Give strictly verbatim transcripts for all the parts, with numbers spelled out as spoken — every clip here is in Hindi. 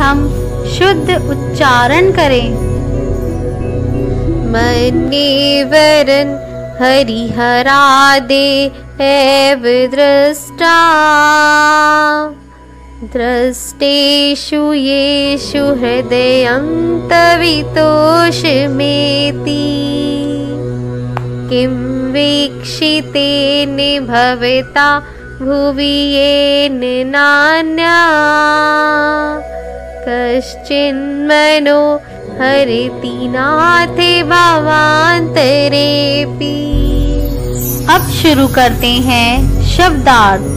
हम शुद्ध उच्चारण करें। मन्ये वरन् हरिहरादे एव दृष्टा दृष्टेषु येषु हृदयं तवितोषमेति किं वीक्षितेन भवता भुवि येन नान्या कश्चिन्मनो हरति नाथे भावान्तरेऽपि। अब शुरू करते हैं शब्दार्थ।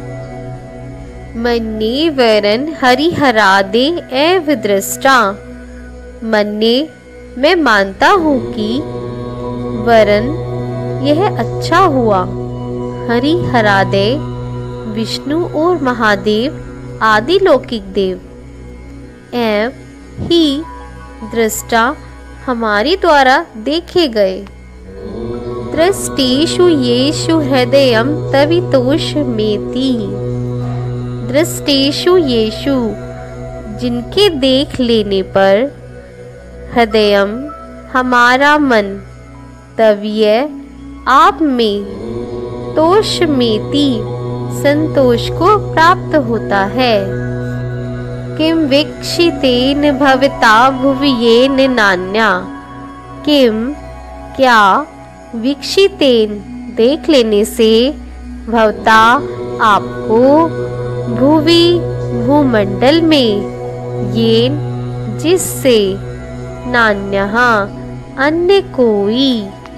मन्ये वरन् हरिहरादे एव दृष्टा। मन्ये मैं मानता हूँ कि वरन यह अच्छा हुआ। हरिहरादे विष्णु और महादेव आदि लौकिक देव। एव ही दृष्टा हमारे द्वारा देखे गए। दृष्टेषु येषु हृदयं तवितोषमेति। दृष्टेषु येषु जिनके देख लेने पर हृदयम हमारा मन तव्य आप में तोषमेति संतोष को प्राप्त होता है। किम वीक्षितेन भवता भुवि येन नान्या। किम क्या वीक्षितेन देख लेने से भवता आपको भुवि भूमंडल में येन जिससे नान्यः अन्य कोई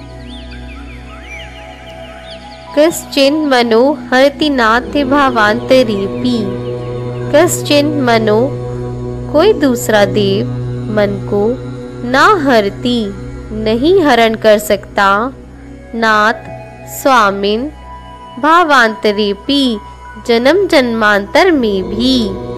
कश्चिन मनो हरति नाथ भावांतरेऽपि। कश्चिन मनो कोई दूसरा देव मन को ना हरति नहीं हरण कर सकता। नाथ स्वामिन भावांतरेऽपि जन्म जन्मांतर में भी।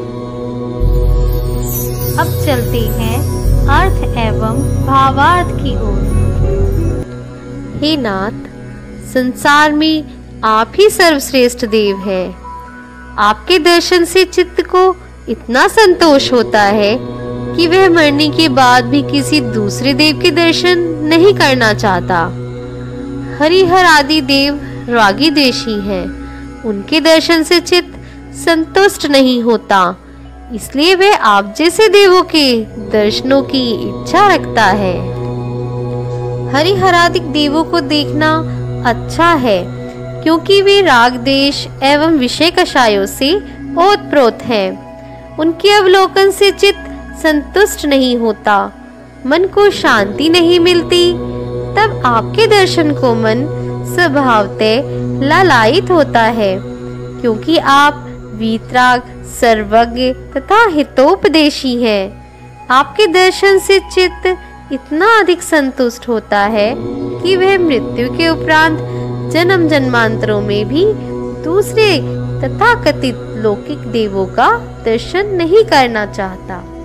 अब चलते हैं अर्थ एवं भावार्थ की ओर। हे नाथ, संसार में आप ही सर्वश्रेष्ठ देव हैं। आपके दर्शन से चित्त को इतना संतोष होता है कि वह मरने के बाद भी किसी दूसरे देव के दर्शन नहीं करना चाहता। हरिहर आदि देव रागी द्वेषी हैं। उनके दर्शन से चित्त संतुष्ट नहीं होता, इसलिए वह आप जैसे देवों के दर्शनों की इच्छा रखता है। हरिहरादिक देवों को देखना अच्छा है क्योंकि वे राग देश एवं विषय कषायों से ओतप्रोत हैं। उनके अवलोकन से चित्त संतुष्ट नहीं होता, मन को शांति नहीं मिलती। तब आपके दर्शन को मन स्वभावतः लालायित होता है क्योंकि आप वीतराग सर्वज्ञ तथा हितोपदेशी हैं। आपके दर्शन से चित्त इतना अधिक संतुष्ट होता है कि वह मृत्यु के उपरांत जन्म जन्मांतरों में भी दूसरे तथाकथित लौकिक देवों का दर्शन नहीं करना चाहता।